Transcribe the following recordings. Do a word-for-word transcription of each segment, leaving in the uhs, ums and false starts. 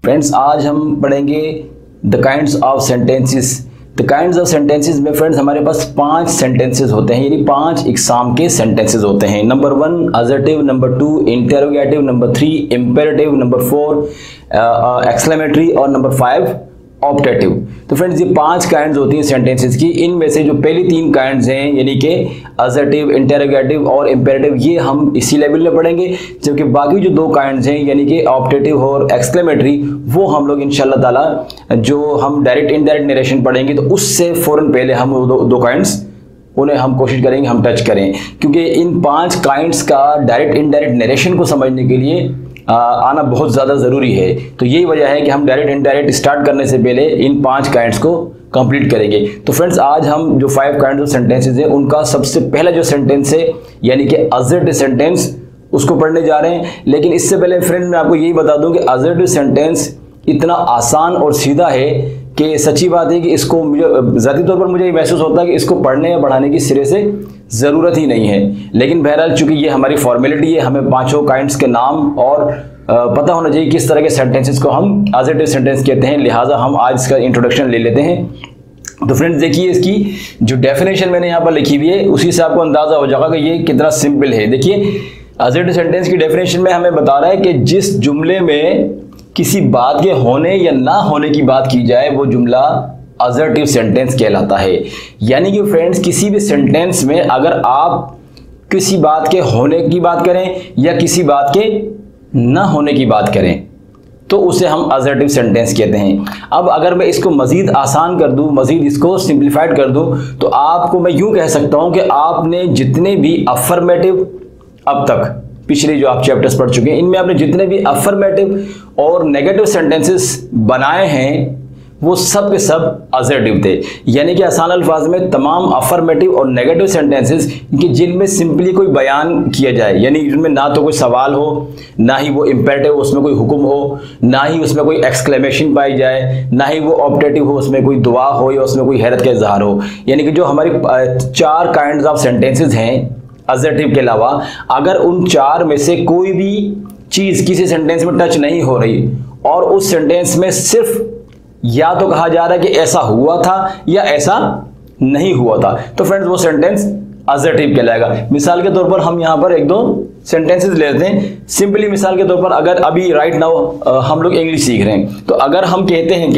Friends आज हम पढ़ेंगे the kinds of sentences. The kinds of sentences में फ्रेंड्स हमारे पास पांच सेंटेंसेस होते हैं, यानी पांच एग्जाम के सेंटेंसेस होते हैं। Number one assertive, number two interrogative, number three imperative, number four exclamatory और नंबर फाइव ऑप्टेटिव। तो फ्रेंड्स ये पांच काइंड्स होती हैं सेंटेंसेस की। इनमें से जो पहली तीन काइंड्स हैं यानी कि असर्टिव, इंटेरोगेटिव और इंपेरेटिव, ये हम इसी लेवल में पढ़ेंगे, जबकि बाकी जो दो काइंड्स हैं यानी कि ऑप्टेटिव और एक्सक्लेमेटरी वो हम लोग इंशाल्लाह ताला जो हम डायरेक्ट इनडायरेक्ट नरेशन पढ़ेंगे तो उससे फौरन पहले हम वो दो, दो काइंड्स उन्हें हम कोशिश करेंगे हम टच करें, क्योंकि इन पांच काइंड्स का डायरेक्ट इनडायरेक्ट नरेशन को समझने के लिए आ, आना बहुत ज़्यादा ज़रूरी है। तो यही वजह है कि हम डायरेक्ट इनडायरेक्ट स्टार्ट करने से पहले इन पांच काइंड्स को कंप्लीट करेंगे। तो फ्रेंड्स आज हम जो फाइव काइंड्स ऑफ सेंटेंसेस हैं उनका सबसे पहला जो सेंटेंस है यानी कि असर्टिव सेंटेंस उसको पढ़ने जा रहे हैं। लेकिन इससे पहले फ्रेंड्स मैं आपको यही बता दूं कि असर्टिव सेंटेंस इतना आसान और सीधा है कि सच्ची बात है कि इसको मुझे ज़ाती तौर पर मुझे ये महसूस होता है कि इसको पढ़ने या पढ़ाने की सिरे से ज़रूरत ही नहीं है। लेकिन बहरहाल चूंकि ये हमारी फॉर्मेलिटी है, हमें पांचों काइंड्स के नाम और पता होना चाहिए किस तरह के सेंटेंसेस को हम असर्टिव सेंटेंस कहते हैं, लिहाजा हम आज इसका इंट्रोडक्शन ले लेते हैं। तो फ्रेंड्स देखिए इसकी जो डेफिनेशन मैंने यहाँ पर लिखी हुई है उसी से आपको अंदाज़ा हो जाएगा कि ये कितना सिंपल है। देखिए असर्टिव सेंटेंस की डेफिनेशन में हमें बता रहा है कि जिस जुमले में किसी बात के होने या ना होने की बात की जाए वो जुमला असर्टिव सेंटेंस कहलाता है। यानी कि फ्रेंड्स किसी भी सेंटेंस में अगर आप किसी बात के होने की बात करें या किसी बात के ना होने की बात करें तो उसे हम असर्टिव सेंटेंस कहते हैं। अब अगर मैं इसको मज़ीद आसान कर दूं, मज़ीद इसको सिंप्लीफाइड कर दूं, तो आपको मैं यूं कह सकता हूं कि आपने जितने भी अफर्मेटिव अब तक पिछले जो आप चैप्टर्स पढ़ चुके हैं इनमें आपने जितने भी अफर्मेटिव और नेगेटिव सेंटेंसेस बनाए हैं वो सब के सब असर्टिव थे। यानी कि आसान अल्फाज में तमाम अफर्मेटिव और नेगेटिव सेंटेंसेस कि जिनमें सिंपली कोई बयान किया जाए, यानी जिनमें ना तो कोई सवाल हो, ना ही वो इंपेरेटिव हो उसमें कोई हुक्म हो, ना ही उसमें कोई एक्सक्लेमेशन पाई जाए, ना ही वो ऑप्टेटिव हो उसमें कोई दुआ हो या उसमें कोई हैरत का इजहार हो। यानी कि जो हमारी चार काइंड्स ऑफ सेंटेंसेस हैं असर्टिव के अलावा, अगर उन चार में से कोई भी चीज़ किसी सेंटेंस में टच नहीं हो रही और उस सेंटेंस में सिर्फ या तो कहा जा रहा है कि ऐसा हुआ था या ऐसा नहीं हुआ था, तो फ्रेंड्स वो सेंटेंस असर्टिव कहलाएगा। मिसाल के तौर पर हम यहाँ पर एक दो सेंटेंसेस लेते हैं। सिंपली मिसाल के तौर पर अगर अभी राइट नाउ हम लोग इंग्लिश सीख रहे हैं तो अगर हम कहते हैं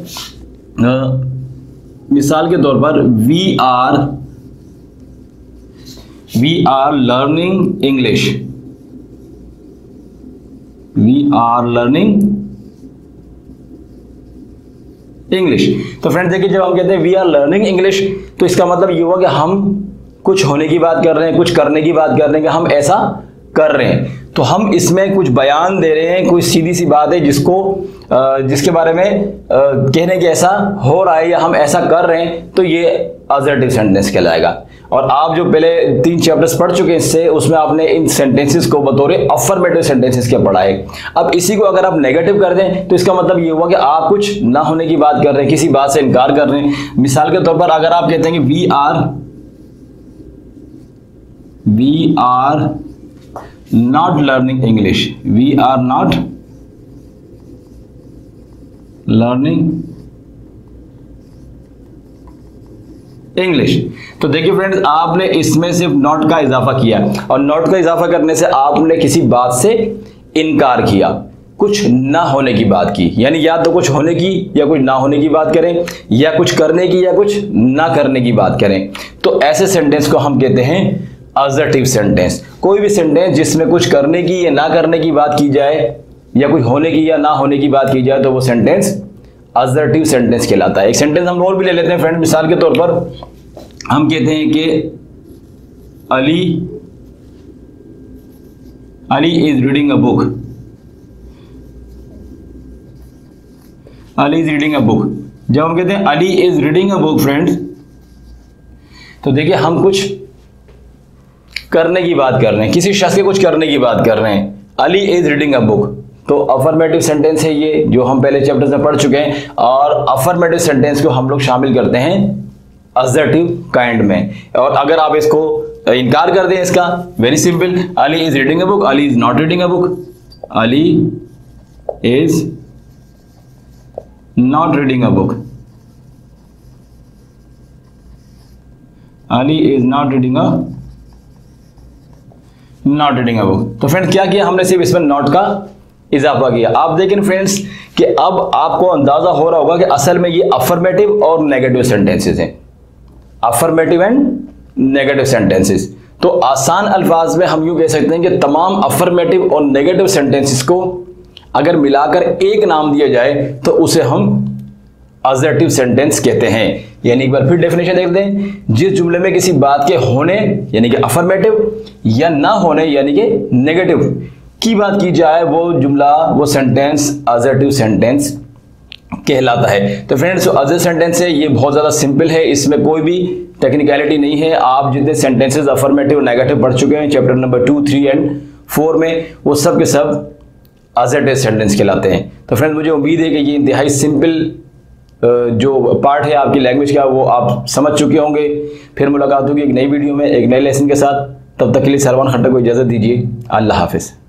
कि मिसाल के तौर पर we are we are learning English, we are learning English. तो फ्रेंड्स देखिए जब हम कहते हैं वी आर लर्निंग इंग्लिश तो इसका मतलब ये हुआ कि हम कुछ होने की बात कर रहे हैं, कुछ करने की बात कर रहे हैं कि हम ऐसा कर रहे हैं। तो हम इसमें कुछ बयान दे रहे हैं, कोई सीधी सी बात है जिसको जिसके बारे में कहने के ऐसा हो रहा है या हम ऐसा कर रहे हैं, तो ये असर्टिव सेंटेंस कहलाएगा। और आप जो पहले तीन चैप्टर्स पढ़ चुके हैं इससे उसमें आपने इन सेंटेंसेस को बतौर अफर्मेटिव सेंटेंसेस के पढ़ा है। अब इसी को अगर आप नेगेटिव कर दें तो इसका मतलब ये हुआ कि आप कुछ ना होने की बात कर रहे हैं, किसी बात से इनकार कर रहे हैं। मिसाल के तौर पर अगर आप कहते हैं कि we are we are not learning English, we are not learning English. तो देखिए फ्रेंड्स आपने इसमें सिर्फ नॉट का इजाफा किया और नॉट का इजाफा करने से आपने किसी बात से इनकार किया, कुछ ना होने की बात की। यानी या तो कुछ होने की या कुछ ना होने की बात करें, या कुछ करने की या कुछ ना करने की बात करें, तो ऐसे सेंटेंस को हम कहते हैं असर्टिव सेंटेंस। कोई भी सेंटेंस जिसमें कुछ करने की या ना करने की बात की जाए या कुछ होने की या ना होने की बात की जाए तो वो सेंटेंस असर्टिव सेंटेंस कहलाता है। एक सेंटेंस हम और भी ले लेते हैं फ्रेंड। मिसाल के तौर पर हम कहते हैं कि Ali Ali is reading a book, Ali is reading a book. जब हम कहते हैं Ali is reading a book friends, तो देखिए हम कुछ करने की बात कर रहे हैं, किसी शख्स के कुछ करने की बात कर रहे हैं। Ali is reading a book तो अफर्मेटिव सेंटेंस है ये, जो हम पहले चैप्टर में पढ़ चुके हैं। और अफर्मेटिव सेंटेंस को हम लोग शामिल करते हैं असर्टिव काइंड में। और अगर आप इसको इनकार कर दें इसका, very simple, Ali is reading a book, Ali is not reading a book, Ali is not reading a book, Ali is not reading a not reading a book. तो फ्रेंड क्या किया हमने, सिर्फ इसमें नॉट का इजाफा किया। आप देखें फ्रेंड्स कि अब आपको अंदाजा हो रहा होगा कि असल में ये अफर्मेटिव और नेगेटिव सेंटेंसेस हैं, अफर्मेटिव एंड नेगेटिव सेंटेंसेस। तो आसान अल्फाज में हम यूं कह सकते हैं कि तमाम अफर्मेटिव और नेगेटिव सेंटेंसेस को अगर मिलाकर एक नाम दिया जाए तो उसे हम अजर्टिव सेंटेंस कहते हैं। यानी एक बार फिर डेफिनेशन देख दें, जिस जुमले में किसी बात के होने यानी कि अफर्मेटिव या ना होने यानी कि नेगेटिव की बात की जाए वो जुमला वो सेंटेंस अजर्टिव सेंटेंस कहलाता है। तो फ्रेंड्स अजर सेंटेंस है ये बहुत ज़्यादा सिंपल है, इसमें कोई भी टेक्निकलिटी नहीं है। आप जितने सेंटेंसेस अफर्मेटिव नेगेटिव पढ़ चुके हैं chapter number two three and four में, वो सब के सब अजर्टिव सेंटेंस कहलाते हैं। तो फ्रेंड्स मुझे उम्मीद है कि ये इंतहाई सिंपल जो पार्ट है आपकी लैंग्वेज का वो आप समझ चुके होंगे। फिर मुलाकात होगी एक नई वीडियो में एक नए लेसन के साथ, तब तक के लिए सरवान खट्टर को इजाज़त दीजिए। अल्लाह हाफिज़।